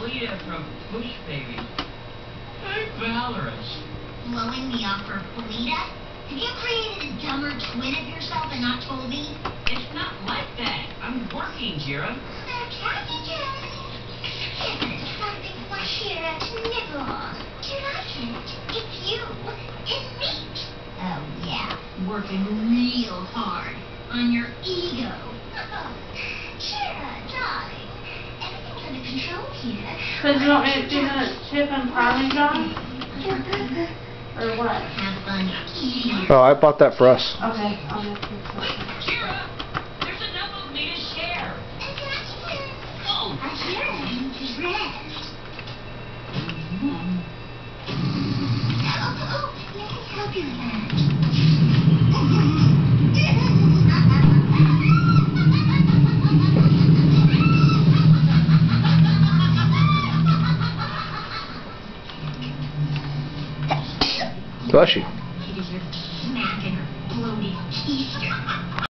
Polita from Push Baby. I'm valorous. Blowing me off for Polita? Have you created a dumber twin of yourself and not told me? It's not like that. I'm working, Jira. Catchy Jess. Here's something for Shira to nibble on. Do you like it? It's you. It's me. Oh, yeah. Working real hard on your ego. Shira, darling. Everything's under control here. So do you want me to do the chicken parmesan? Or what? Have fun eating. Oh, I bought that for us. Okay, I'll make this. Jira, there's enough of me to share. Oh, Shira needs rest. Oh, let me help you with that. Bless you.